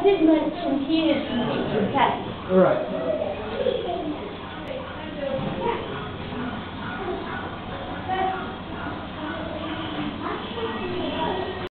did mention he is from teacher pet. Right.